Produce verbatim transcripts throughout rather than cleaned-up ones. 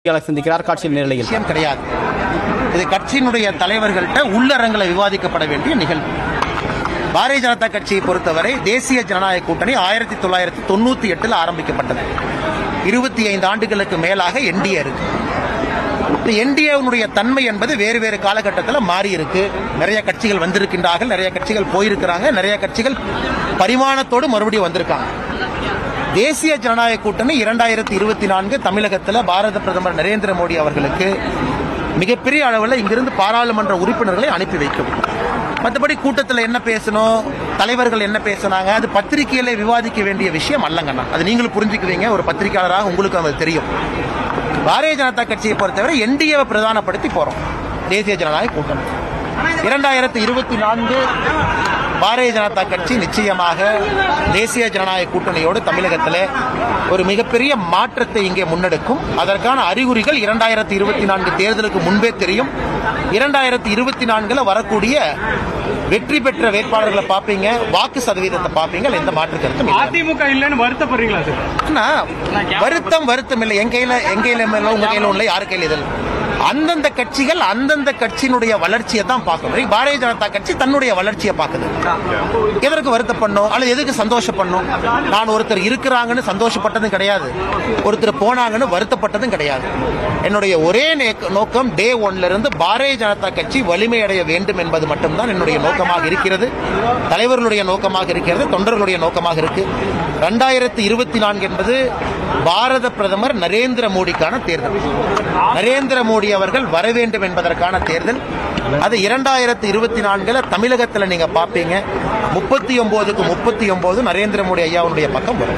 சந்திக்கிறார் காட்சியில் நிலையில் விஷயம் கிடையாது. இது கட்சியினுடைய தலைவர்கள்ட்ட உள்ளரங்களை விவாதிக்கப்பட வேண்டிய நிகழ்வு. பாரதிய ஜனதா கட்சியை பொறுத்தவரை தேசிய ஜனநாயக கூட்டணி ஆயிரத்தி தொள்ளாயிரத்தி தொண்ணூத்தி எட்டுல ஆரம்பிக்கப்பட்டது. இருபத்தி ஐந்து ஆண்டுகளுக்கு மேலாக என்டிஏ இருக்கு. என்டிஏனுடைய தன்மை என்பது வேறு வேறு காலகட்டத்தில் மாறி இருக்கு. நிறைய கட்சிகள் வந்திருக்கின்றார்கள், நிறைய கட்சிகள் போயிருக்கிறாங்க, நிறைய கட்சிகள் பரிமாணத்தோடு மறுபடியும் வந்திருக்காங்க. தேசிய ஜனநாயக கூட்டணி இரண்டாயிரத்தி இருபத்தி நான்கு தமிழகத்தில் பாரத பிரதமர் நரேந்திர மோடி அவர்களுக்கு மிகப்பெரிய அளவில் இங்கிருந்து பாராளுமன்ற உறுப்பினர்களை அனுப்பி வைக்கும். மற்றபடி கூட்டத்தில் என்ன பேசணும், தலைவர்கள் என்ன பேசினாங்க, அது பத்திரிகையில விவாதிக்க வேண்டிய விஷயம் அல்லங்கண்ணா. அது நீங்களும் புரிஞ்சுக்குவீங்க, ஒரு பத்திரிகையாளராக உங்களுக்கு அது தெரியும். பாரதிய ஜனதா கட்சியை பொறுத்தவரை என்டிஏவை பிரதானப்படுத்தி போறோம். தேசிய ஜனநாயக கூட்டணி இரண்டாயிரத்தி இருபத்தி நான்கு பாரதிய ஜனதா கட்சி நிச்சயமாக தேசிய ஜனநாயக கூட்டணியோடு தமிழகத்தில் ஒரு மிகப்பெரிய மாற்றத்தை இங்கே முன்னெடுக்கும். அதற்கான அறிகுறிகள் இரண்டாயிரத்தி இருபத்தி நான்கு தேர்தலுக்கு முன்பே தெரியும். இரண்டாயிரத்தி இருபத்தி நான்குல வரக்கூடிய வெற்றி பெற்ற வேட்பாளர்களை பார்ப்பீங்க, வாக்கு சதவீதத்தை பார்ப்பீங்க. எந்த மாற்று கருத்தும் அதிமுக இல்லைன்னு வருத்தப்படுறீங்களா சார்? வருத்தம் வருத்தம் இல்லை. என் கையில என் கையில உங்க கையில உள்ள யாரு கையில இதில் அந்தந்த கட்சிகள் அந்தந்த கட்சியினுடைய வளர்ச்சியை தான் பார்க்கணும். பாரதிய ஜனதா கட்சி தன்னுடைய வளர்ச்சியை பார்க்குது. எதற்கு வருத்தப்படணும் அல்லது எதுக்கு சந்தோஷப்படணும்? நான் ஒருத்தர் இருக்கிறாங்கன்னு சந்தோஷப்பட்டதும் கிடையாது, ஒருத்தர் போனாங்கன்னு வருத்தப்பட்டதும் கிடையாது. என்னுடைய ஒரே நோக்கம் டே ஒன்ல இருந்து பாரதிய ஜனதா கட்சி வலிமையடைய வேண்டும் என்பது மட்டும்தான் என்னுடைய நோக்கமாக இருக்கிறது, தலைவர்களுடைய நோக்கமாக இருக்கிறது, தொண்டர்களுடைய நோக்கமாக இருக்கு. இரண்டாயிரத்தி இருபத்தி நான்கு என்பது பாரத பிரதமர் நரேந்திர மோடிக்கான தேர்தல். நரேந்திர மோடி அவர்கள் வர வேண்டும் என்பதற்கான தேர்தல். அது இரண்டாயிரத்தி இருபத்தி நான்குல தமிழகத்தில் நீங்க பாப்பீங்க. முப்பத்தி ஒன்பதுக்கு முப்பத்தி ஒன்பது நரேந்திர மோடி ஐயாவுடைய பக்கம் வரும்.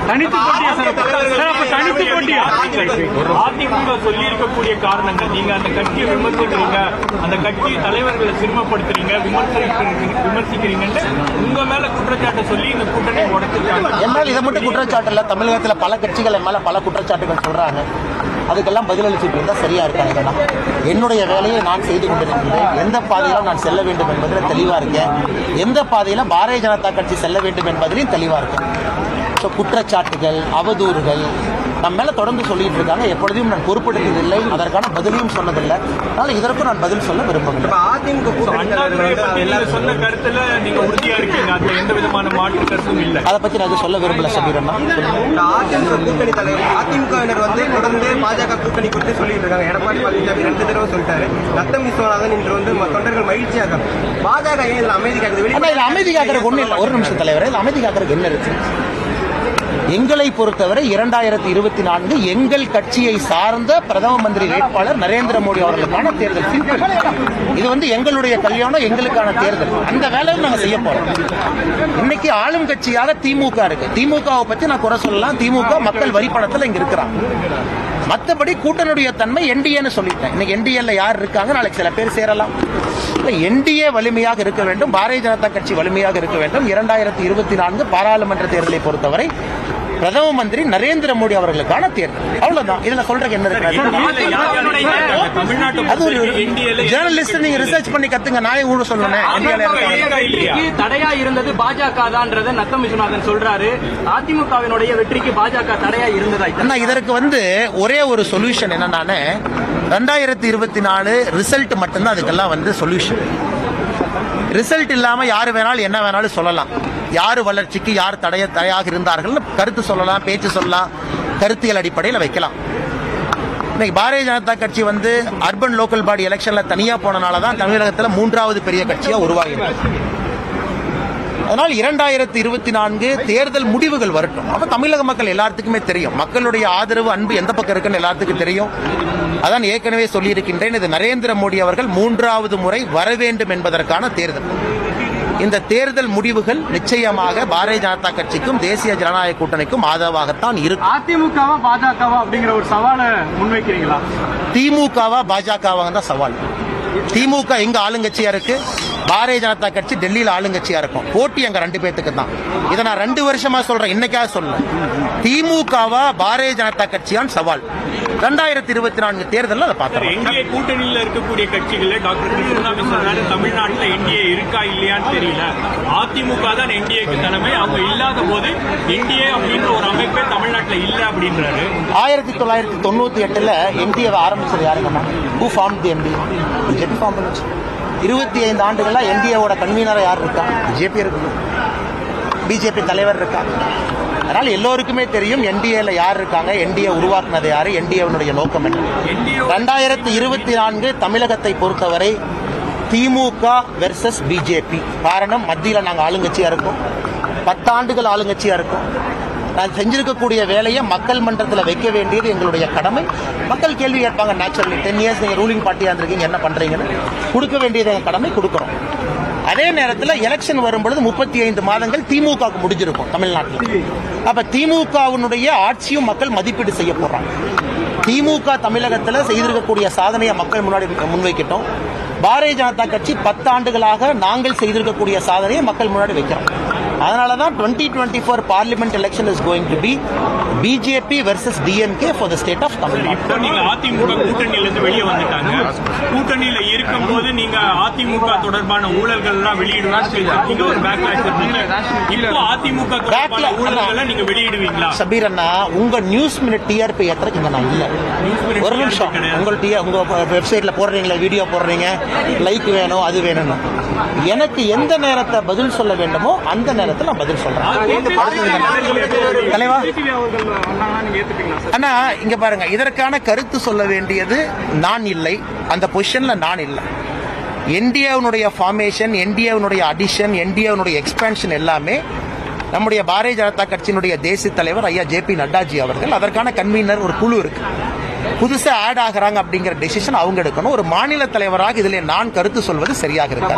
அதிமுக சொல்லி இருக்கக்கூடிய காரணங்கள், நீங்க அந்த கட்சியை விமர்சிக்கிறீங்க, அந்த கட்சி தலைவர்களை சிரமப்படுத்துறீங்க, விமர்சிக்கிறீங்கன்னு உங்க மேல குற்றச்சாட்டை சொல்லி இந்த கூட்டணி உடைச்சிருக்காங்க. என்னால் இதை மட்டும் குற்றச்சாட்டு இல்ல, தமிழகத்தில் பல கட்சிகள் என் மேல பல குற்றச்சாட்டுகள் சொல்றாங்க. அதுக்கெல்லாம் பதிலளிச்சுட்டு இருந்தா சரியா இருக்காங்க. என்னுடைய வேலையை நான் செய்து கொண்டிருக்கிறேன். எந்த பாதையில நான் செல்ல வேண்டும் என்பதில் தெளிவா இருக்கேன், எந்த பாதையில பாரதிய ஜனதா கட்சி செல்ல வேண்டும் என்பதிலும் தெளிவா இருக்கேன். குற்றச்சாட்டுகள், அவதூறுகள் நம்ம மேல தொடர்ந்து சொல்லிட்டு இருக்காங்க. எப்பொழுதும் நான் பொறுப்படுத்ததில்லை, அதற்கான பதிலையும் சொன்னதில்லை. அதனால இதற்கும் நான் பதில் சொல்ல விரும்பவில்லை. சொன்ன கருத்துல நீங்க உறுதியா இருக்கீங்க, அதுல எந்த விதமான மாற்று கருத்தும் இல்லை. அதை பத்தி நான் சொல்ல விரும்பல சபீரண்ணா. கூட்டணி தலைவர் அதிமுகவினர் வந்து தொடர்ந்து பாஜக கூட்டணி குறித்து சொல்லிட்டு இருக்காங்க. எடப்பாடி பழனிசாமி ரெண்டு தடவை சொல்லிட்டாரு. ரத்தம் விஸ்வநாதன் இன்று வந்து தொண்டர்கள் மகிழ்ச்சியாக பாஜக ஏன் இதுல அமைதி காக்குது? அமைதி காக்கிறதுக்கு ஒண்ணு இல்லை. ஒரு நிமிஷம் தலைவர், அமைதி காக்கிறதுக்கு என்ன இருக்கு? எங்களை பொறுத்தவரை இரண்டாயிரத்தி இருபத்தி நான்கு எங்கள் கட்சியை சார்ந்த பிரதம மந்திரி வேட்பாளர் நரேந்திர மோடி அவர்களுக்கான தேர்தல். இது வந்து எங்களுடைய கல்யாணம், எங்களுக்கான தேர்தல். அந்த வேலையை நாங்க செய்ய போறோம். இன்னைக்கு ஆளும் கட்சியாக திமுக இருக்கு. திமுகவை பத்தி நான் குறை சொல்லலாம். திமுக மக்கள் வரி பணத்தில் இங்க இருக்கிறாங்க. மற்றபடி கூட்டணியுடைய தன்மை என்டிஏன்னு சொல்லிட்டேன். இன்னைக்கு என்டிஏல யார் இருக்காங்க, நாளைக்கு சில பேர் சேரலாம். என்டிஏ வலிமையாக இருக்க வேண்டும், பாரதிய ஜனதா கட்சி வலிமையாக இருக்க வேண்டும். இரண்டாயிரத்தி இருபத்தி நான்கு பாராளுமன்ற தேர்தலை பொறுத்தவரை பிரதம மந்திரி நரேந்திர மோடி அவர்களுக்கான தேர்தல். அவ்வளவுதான். இதுல சொல்றதுக்கு என்ன இருக்கு? அது ஒரு ஜேர்னலிஸ்ட், நீங்க ரிசர்ச் பண்ணி கத்துங்க. நான் ஊழல் சொல்லணும். தடையா இருந்தது பாஜக தான்றத நத்தம் விஸ்வநாதன் சொல்றாரு. அதிமுகவினுடைய வெற்றிக்கு பாஜக தடையா இருந்ததா? இதற்கு வந்து ஒரே ஒரு சொல்யூஷன் என்னன்னா, ரெண்டாயிரத்தி இருபத்தி நாலு ரிசல்ட் மட்டும்தான் அதுக்கெல்லாம் வந்து சொல்யூஷன். ரிசல்ட் இல்லாம யாரு வேணாலும் என்ன வேணாலும் சொல்லலாம். யாரு வளர்ச்சிக்கு யார் தடைய தடையாக இருந்தார்கள் கருத்து சொல்லலாம், பேச்சு சொல்லலாம், கருத்தியல் அடிப்படையில் வைக்கலாம். இன்னைக்கு பாரதிய ஜனதா கட்சி வந்து அர்பன் லோக்கல் பாடி எலெக்ஷன்ல தனியா போனனாலதான் தமிழகத்தில் மூன்றாவது பெரிய கட்சியா உருவாகிறது. அதனால் இரண்டாயிரத்தி இருபத்தி நான்கு தேர்தல் முடிவுகள் வரட்டும். அப்ப தமிழக மக்கள் எல்லாத்துக்குமே தெரியும், மக்களுடைய ஆதரவு அன்பு எந்த பக்கம் இருக்குன்னு எல்லாத்துக்கும் தெரியும். அதான் ஏற்கனவே சொல்லியிருக்கின்றேன், இது நரேந்திர மோடி அவர்கள் மூன்றாவது முறை வர வேண்டும் என்பதற்கான தேர்தல். இந்த தேர்தல் முடிவுகள் நிச்சயமாக பாரதிய ஜனதா கட்சிக்கும் தேசிய ஜனநாயக கூட்டணிக்கும் ஆதரவாகத்தான் இருக்கும். அதிமுகவா பாஜகவா அப்படிங்கிற ஒரு சவாலை முன்வைக்கிறீங்களா? திமுகவா பாஜகவா தான் சவால். திமுக எங்க ஆளுங்கட்சியா இருக்கு, பாரதிய ஜனதா கட்சி டெல்லியில் ஆளுங்கட்சியா இருக்கும். போட்டி அங்க ரெண்டு பேத்துக்கு தான். இதை நான் ரெண்டு வருஷமா சொல்றேன், இன்னைக்காக சொல்ல. திமுகவா பாரதிய ஜனதா கட்சியான் சவால் ரெண்டாயிரத்தி இருபத்தி நான்கு தேர்தலில் அதை பார்த்தோம். என்டிஏ கூட்டணியில் இருக்கக்கூடிய கட்சிகள் டாக்டர் கிருஷ்ணசாமி சொன்னாரு தமிழ்நாட்டில் என்டிஏ இருக்கா இல்லையான்னு தெரியல. அதிமுக தான் என்டிஏக்கு தலைமை. அவங்க இல்லாத போது என்டிஏ அப்படின்ற ஒரு அமைப்பே தமிழ்நாட்டில் இல்ல அப்படின்றாரு. ஆயிரத்தி தொள்ளாயிரத்தி தொண்ணூத்தி எட்டுல என்டிஏ ஆரம்பிச்சது யாருங்கம்மா? Who form the NDA? BJP form பண்ணுச்சு. இருபத்தி ஐந்து ஆண்டுகளா என்டிஏவோட கன்வீனரா யார் இருக்கா? பிஜேபி இருக்கு. பிஜேபி தலைவர் இருக்கா. அதனால எல்லோருக்குமே தெரியும் என்டிஏல யார் இருக்காங்க, என்டிஏ உருவாக்குனது யாரு, என்டிஏனுடைய நோக்கம் என்ன. ரெண்டாயிரத்தி இருபத்தி நான்கு தமிழகத்தை பொறுத்தவரை திமுக வெர்சஸ் பிஜேபி. காரணம், மத்தியில் நாங்கள் ஆளுங்கட்சியா இருக்கோம், பத்தாண்டுகள் ஆளுங்கட்சியா இருக்கோம். நான் செஞ்சிருக்கக்கூடிய வேலையை மக்கள் மன்றத்தில் வைக்க வேண்டியது எங்களுடைய கடமை. மக்கள் கேள்வி கேட்பாங்க, நேச்சுரலி டென் இயர்ஸ் நீங்க ரூலிங் பார்ட்டியா இருந்திருக்கீங்க, என்ன பண்றீங்கன்னு. கொடுக்க வேண்டியது எங்க கடமை, கொடுக்கிறோம். அதே நேரத்தில் எலெக்ஷன் வரும்பொழுது முப்பத்தி ஐந்து மாதங்கள் திமுக முடிஞ்சிருக்கும் தமிழ்நாட்டில். அப்ப திமுகவினுடைய ஆட்சியும் மக்கள் மதிப்பீடு செய்ய போறாங்க. திமுக தமிழகத்தில் செய்திருக்கக்கூடிய சாதனையை மக்கள் முன்னாடி முன்வைக்கிட்டோம். பாரதிய ஜனதா கட்சி பத்தாண்டுகளாக நாங்கள் செய்திருக்கக்கூடிய சாதனையை மக்கள் முன்னாடி வைக்கிறோம். அதனாலதான் twenty twenty four parliament election is going to be BJP versus DMK for the state of Tamil Nadu. இப்போ நீங்க அதிமுக கூட்டணியில இருந்து வெளியே வந்துட்டாங்க. கூட்டணியில இருக்கும் போது நீங்க அதிமுக தொடர்பான ஊழல்கள் எல்லாம் வெளியிடுவாங்க, ஒரு பேக்லாஷ் இருந்தீங்க. இப்போ அதிமுக தொடர்பான ஊழல்களை நீங்க வெளியிடுவீங்களா? சபீர் அண்ணா, உங்க நியூஸ் மினிட் டிஆர்பி ஏத்துறதுக்கு இங்க நான் இல்ல. ஒரு நிமிஷம், உங்க உங்க வெப்சைட்ல போடுறீங்களா, வீடியோ போடுறீங்க, லைக் வேணும், அது வேணும். எனக்கு எந்த நேரத்தை பதில் சொல்ல வேண்டுமோ அந்த நேரத்தில் நான் பதில் சொல்றேன். தலைவா அண்ணா, இங்க பாருங்க, இதற்கான கருத்து சொல்ல வேண்டியது நான் இல்லை, அந்த பொசிஷன்ல நான் இல்லை. என்டிஏவுடைய ஃபார்மேஷன், என்டிஏவுடைய அடிஷன், என்டிஏவுடைய எக்ஸ்பான்ஷன் எல்லாமே நம்முடைய பாரதிய ஜனதா கட்சியினுடைய தேசிய தலைவர் ஐயா ஜே பி நட்டாஜி அவர்கள், அதற்கான கன்வீனர் ஒரு குழு இருக்கு. புதுசா ஆட் ஆகிறாங்க அப்படிங்கிற டெசிஷன் அவங்க எடுக்கணும். ஒரு மாநில தலைவராக இதுல நான் கருத்து சொல்வது சரியாக இருக்காது.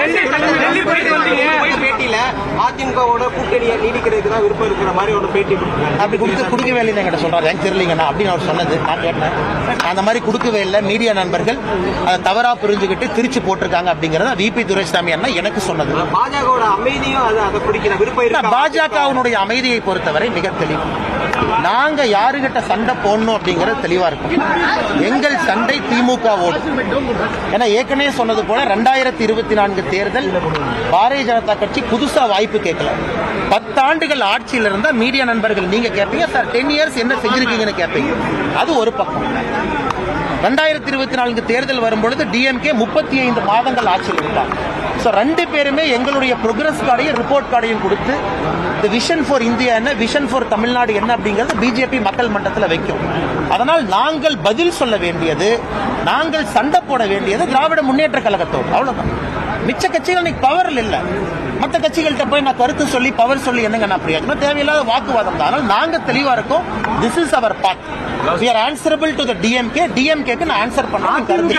அதிமுகவோட கூட்டணியை நீடிக்கிறதுக்கு தான் விருப்பம் இருக்கிற மாதிரி ஒரு பேட்டி அப்படி கொடுத்து கொடுக்கவே இல்லை என்கிட்ட சொல்றாரு. எனக்கு தெரியலங்கண்ணா அப்படின்னு அவர் சொன்னது நான் கேட்டேன். அந்த மாதிரி கொடுக்கவே இல்லை. மீடியா நண்பர்கள் அதை தவறா புரிஞ்சுக்கிட்டு திருச்சி போட்டிருக்காங்க அப்படிங்கறத விபி துரைசாமி அண்ணா எனக்கு சொன்னது. பாஜகவோட அமைதியும் அதை பிடிக்கிற விருப்பம். பாஜகவுடைய அமைதியை பொறுத்தவரை மிக தெளிவு. நாங்க யாருகிட்ட சண்டை போடணும் அப்படிங்கறது தெளிவா இருக்கும். எங்கள் சண்டை திமுகவோடு. ஏன்னா ஏற்கனவே சொன்னது போல ரெண்டாயிரத்தி இருபத்தி நான்கு தேர்தல் பாரதிய ஜனதா கட்சி புதுசா வாய்ப்பு கேட்கல. பத்தாண்டுகள் ஆட்சியில் இருந்தா மீடியா நண்பர்கள் நீங்க கேட்பீங்க, சார் டென் இயர்ஸ் என்ன செஞ்சிருக்கீங்கன்னு கேட்பீங்க. அது ஒரு பக்கம். ரெண்டாயிரத்தி இருபத்தி நான்கு தேர்தல் வரும்பொழுது டிஎம்கே முப்பத்தி ஐந்து மாதங்கள் ஆட்சியில் இருந்தாங்க. ரெண்டு பேருமே எங்களுடைய ப்ரோக்ரஸ் கார்டையும் ரிப்போர்ட் கார்டையும் கொடுத்து இந்த விஷன் ஃபார் இந்தியா என்ன, விஷன் ஃபார் தமிழ்நாடு என்ன அப்படிங்கிறது பிஜேபி மக்கள் மன்றத்தில் வைக்கும். அதனால் நாங்கள் பதில் சொல்ல வேண்டியது, நாங்கள் சண்டை போட வேண்டியது திராவிட முன்னேற்ற கழகத்தோடு. அவ்வளவுதான். மிச்ச கட்சிகள் இன்னைக்கு பவரில் இல்ல. மற்ற கட்சிகள்கிட்ட போய் நான் கருத்து சொல்லி பவர் சொல்லி என்னங்க நான் பிரயோஜனம்? தேவையில்லாத வாக்குவாதம் தான். அதனால் நாங்க தெளிவா இருக்கோம். This is our path. We are answerable to the D M K. D M K க்கு நான் ஆன்சர் பண்ணணும். கருத்து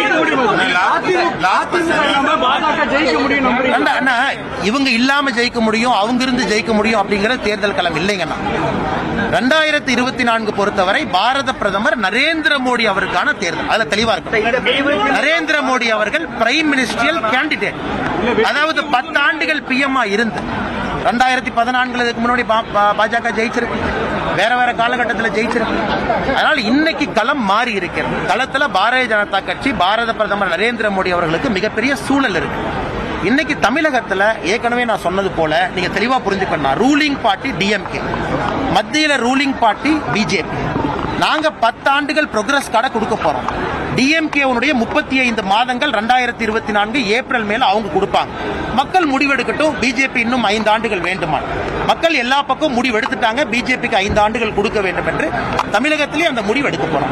அண்ணா, இவங்க இல்லாம ஜெயிக்க முடியும், அவங்க இருந்து ஜெயிக்க முடியும் அப்படிங்கிற தேர்தல் களம் இல்லைங்கண்ணா. ரெண்டாயிரத்தி இருபத்தி நான்கு பொறுத்தவரை பாரத பிரதமர் நரேந்திர மோடி அவருக்கான தேர்தல். அதுல தெளிவா இருக்கு. நரேந்திர மோடி அவர்கள் பிரைம் மினிஸ்டரியல் கேண்டிடேட். அதாவது பத்து ஆண்டுகள் பி எம் இருந்து ரெண்டாயிரத்தி பதினான்குல இதுக்கு முன்னாடி பாஜக ஜெயிச்சிருக்கு, வேற வேற காலகட்டத்தில் ஜெயிச்சிருக்கு. அதனால் இன்னைக்கு களம் மாறி இருக்கிறது. களத்துல பாரதிய ஜனதா கட்சி, பாரத பிரதமர் நரேந்திர மோடி அவர்களுக்கு மிகப்பெரிய சூழல் இருக்கு. இன்னைக்கு தமிழகத்துல ஏற்கனவே நான் சொன்னது போல நீங்க தெளிவா புரிஞ்சுக்கணும். ரூலிங் பார்ட்டி டிஎம்கே, மத்தியில ரூலிங் பார்ட்டி பிஜேபி. நாங்க பத்தாண்டுகள் ப்ரோக்ரஸ் கார்டை கொடுக்க போறோம். டிஎம்கே முப்பத்தி ஐந்து மாதங்கள் ரெண்டாயிரத்தி இருபத்தி நான்கு ஏப்ரல் மேல அவங்க கொடுப்பாங்க. மக்கள் முடிவெடுக்கட்டும். பிஜேபி இன்னும் ஐந்து ஆண்டுகள் வேண்டுமா? மக்கள் எல்லா பக்கம் முடிவு எடுத்துட்டாங்க. பிஜேபிக்கு ஐந்து ஆண்டுகள் கொடுக்க வேண்டும் என்று தமிழகத்திலே அந்த முடிவு எடுக்க போறோம்.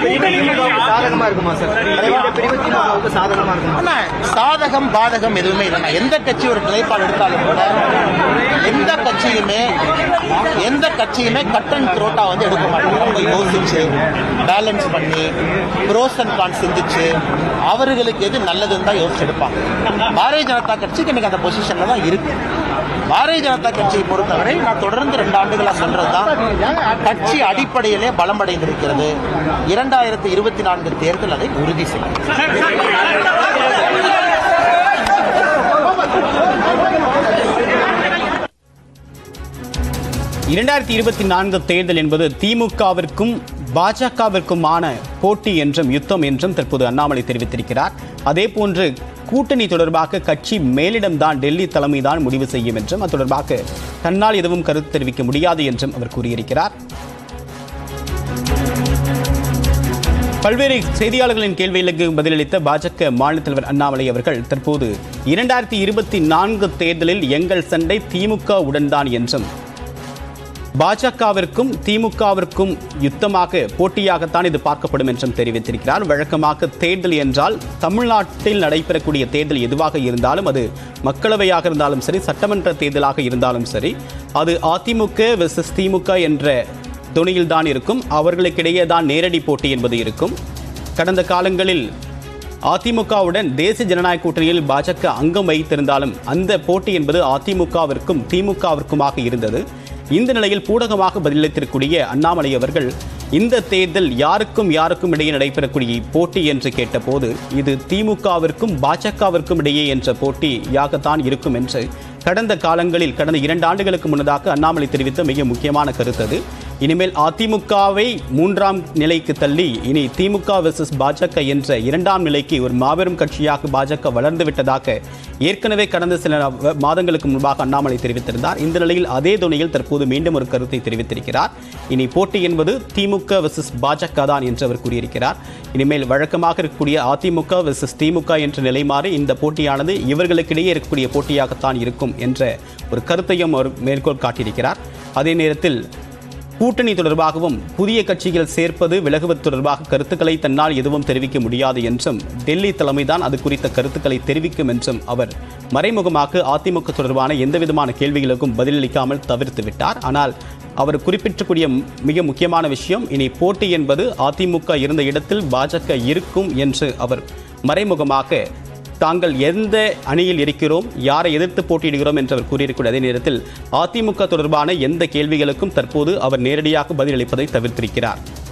சாதகம் பாதகம் எதுவுமே இல்லை. எந்த கட்சி ஒரு நிலைப்பாடு எடுத்தாலும் கூட எந்த கட்சியுமே எந்த கட்சியுமே கட் அண்ட் த்ரோட்டா வந்து எடுக்க மாட்டாங்க. யோசிச்சு பேலன்ஸ் பண்ணி ப்ரோஸ் அண்ட் கான்ஸ் சிந்திச்சு அவர்களுக்கு எது நல்லதுன்னு தான் யோசிச்சு எடுப்பாங்க. பாரதிய ஜனதா கட்சிக்கு இன்னைக்கு அந்த பொசிஷன்ல தான் இருக்கு. பாரதிய ஜனதா கட்சியை பொறுத்தவரை நான் தொடர்ந்து ரெண்டு ஆண்டுகளா சொல்றதுதான், கட்சி அடிப்படையிலே பலமடைந்திருக்கிறது. இரண்டாயிரத்தி இருபத்தி நான்கு தேர்தல் அதை உறுதி செய்யும். இரண்டாயிரத்தி இருபத்தி நான்கு தேர்தல் என்பது திமுகவிற்கும் பாஜகவிற்குமான போட்டி என்றும் யுத்தம் என்றும் தற்போது அண்ணாமலை தெரிவித்திருக்கிறார். அதே போன்று கூட்டணி தொடர்பாக கட்சி மேலிடம்தான், டெல்லி தலைமைதான் முடிவு செய்யும் என்றும் அது தொடர்பாக தன்னால் எதுவும் கருத்து தெரிவிக்க முடியாது என்றும் அவர் கூறியிருக்கிறார். பல்வேறு செய்தியாளர்களின் கேள்விகளுக்கு பதிலளித்த பாஜக மாநில தலைவர் அண்ணாமலை அவர்கள் தற்போது இரண்டாயிரத்தி இருபத்தி நான்கு தேர்தலில் எங்கள் சண்டை திமுக உடன் தான் என்றும் பாஜகவிற்கும் திமுகவிற்கும் யுத்தமாக போட்டியாகத்தான் இது பார்க்கப்படும் என்றும் தெரிவித்திருக்கிறார். வழக்கமாக தேர்தல் என்றால் தமிழ்நாட்டில் நடைபெறக்கூடிய தேர்தல் எதுவாக இருந்தாலும், அது மக்களவையாக இருந்தாலும் சரி, சட்டமன்ற தேர்தலாக இருந்தாலும் சரி, அது அதிமுக வெர்சஸ் திமுக என்ற துணியில் தான் இருக்கும். அவர்களுக்கிடையே தான் நேரடி போட்டி என்பது இருக்கும். கடந்த காலங்களில் அதிமுகவுடன் தேசிய ஜனநாயக கூட்டணியில் பாஜக அங்கம் வைத்திருந்தாலும் அந்த போட்டி என்பது அதிமுகவிற்கும் திமுகவிற்குமாக இருந்தது. இந்த நிலையில் பூடகமாக பதிலளித்திருக்கூடிய அண்ணாமலை அவர்கள் இந்த தேர்தல் யாருக்கும் யாருக்கும் இடையே நடைபெறக்கூடிய போட்டி என்று கேட்டபோது இது திமுகவிற்கும் பாஜகவிற்கும் இடையே என்ற போட்டியாகத்தான் இருக்கும் என்று கடந்த காலங்களில் கடந்த இரண்டு ஆண்டுகளுக்கு முன்னதாக அண்ணாமலை தெரிவித்த மிக முக்கியமான கருத்து அது. இனிமேல் அதிமுகவை மூன்றாம் நிலைக்கு தள்ளி இனி திமுக வெர்சஸ் பாஜக என்ற இரண்டாம் நிலைக்கு ஒரு மாபெரும் கட்சியாக பாஜக வளர்ந்து விட்டதாக ஏற்கனவே கடந்த சில மாதங்களுக்கு முன்பாக அண்ணாமலை தெரிவித்திருந்தார். இந்த நிலையில் அதே துணையில் தற்போது மீண்டும் ஒரு கருத்தை தெரிவித்திருக்கிறார். இனி போட்டி என்பது திமுக வெர்சஸ் பாஜக தான் என்று அவர் கூறியிருக்கிறார். இனிமேல் வழக்கமாக இருக்கக்கூடிய அதிமுக வெர்சஸ் திமுக என்ற நிலை மாறி இந்த போட்டியானது இவர்களுக்கிடையே இருக்கக்கூடிய போட்டியாகத்தான் இருக்கும் என்ற ஒரு கருத்தையும் அவர் மேற்கோள் காட்டியிருக்கிறார். அதே நேரத்தில் கூட்டணி தொடர்பாகவும் புதிய கட்சிகள் சேர்ப்பது விலகுவது தொடர்பாக கருத்துக்களை தன்னால் எதுவும் தெரிவிக்க முடியாது என்றும் டெல்லி தலைமைதான் அது குறித்த கருத்துக்களை தெரிவிக்கும் என்றும் அவர் மறைமுகமாக அதிமுக தொடர்பான எந்தவிதமான கேள்விகளுக்கும் பதிலளிக்காமல் தவிர்த்து விட்டார். ஆனால் அவர் குறிப்பிட்டக்கூடிய மிக முக்கியமான விஷயம், இனி போட்டி என்பது அதிமுக இருந்த இடத்தில் பாஜக இருக்கும் என்று அவர் மறைமுகமாக தாங்கள் எந்த அணியில் இருக்கிறோம், யாரை எதிர்த்து போட்டியிடுகிறோம் என்று அவர் கூறியிருக்கூடிய அதே நேரத்தில் அதிமுக தொடர்பான எந்த கேள்விகளுக்கும் தற்போது அவர் நேரடியாக பதிலளிப்பதை தவிர்த்திருக்கிறார்.